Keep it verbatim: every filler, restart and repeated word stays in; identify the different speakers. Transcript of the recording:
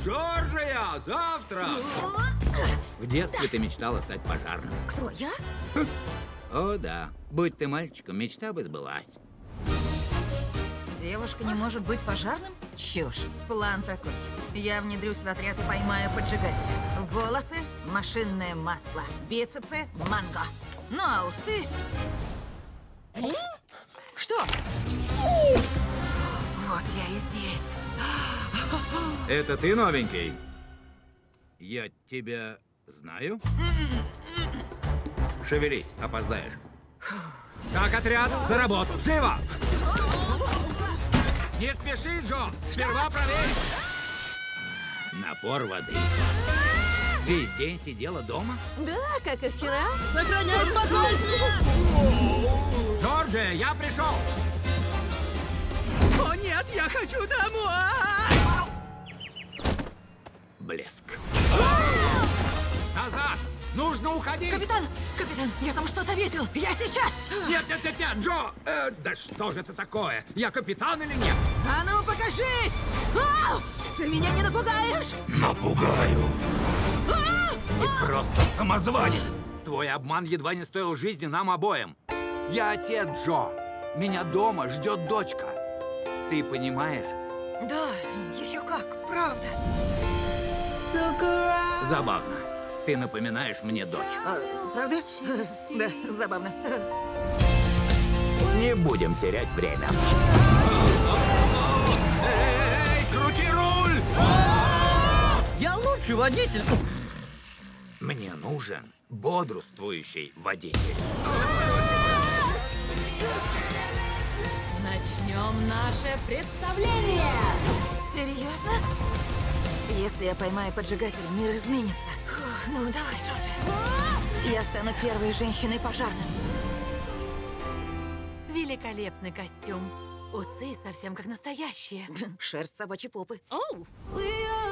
Speaker 1: Джорджия, завтра! В детстве ты мечтала стать пожарным.
Speaker 2: Кто, я?
Speaker 1: О, да. Будь ты мальчиком, мечта бы сбылась.
Speaker 2: Девушка не может быть пожарным? Чушь. План такой. Я внедрюсь в отряд и поймаю поджигателя. Волосы – машинное масло. Бицепсы – манго. Ну а усы... Что? Вот я и здесь.
Speaker 1: Это ты новенький? Я тебя знаю? Шевелись, опоздаешь. Так, отряд, за работу, живо! Не спеши, Джо! Сперва проверь! Напор воды. Весь день сидела дома?
Speaker 2: Да, как и вчера.
Speaker 3: Сохраняй спокойствие!
Speaker 1: Джорджия, я пришел!
Speaker 3: О нет, я хочу домой!
Speaker 1: Блеск. Назад! Нужно уходить!
Speaker 2: Капитан, капитан, я там что-то видел. Я сейчас.
Speaker 1: Нет, нет, нет, нет, Джо! Э, да что же это такое? Я капитан или нет?
Speaker 2: А ну, покажись! А! Ты меня не напугаешь?
Speaker 1: Напугаю. Ты просто самозванец. Твой обман едва не стоил жизни нам обоим. Я отец Джо. Меня дома ждет дочка. Ты понимаешь?
Speaker 2: Да, еще как, правда.
Speaker 1: Забавно. Ты напоминаешь мне дочь.
Speaker 2: А, правда? Да, забавно.
Speaker 1: Не будем терять время. Эй, крути руль!
Speaker 3: Я лучший водитель!
Speaker 1: Мне нужен бодрствующий водитель.
Speaker 4: Начнем наше представление!
Speaker 2: Серьезно? Если я поймаю поджигателя, мир изменится. Фу, ну, давай, Джорджи. Я стану первой женщиной пожарным.
Speaker 4: Великолепный костюм. Усы совсем как настоящие.
Speaker 2: Шерсть собачьей попы.
Speaker 4: Оу!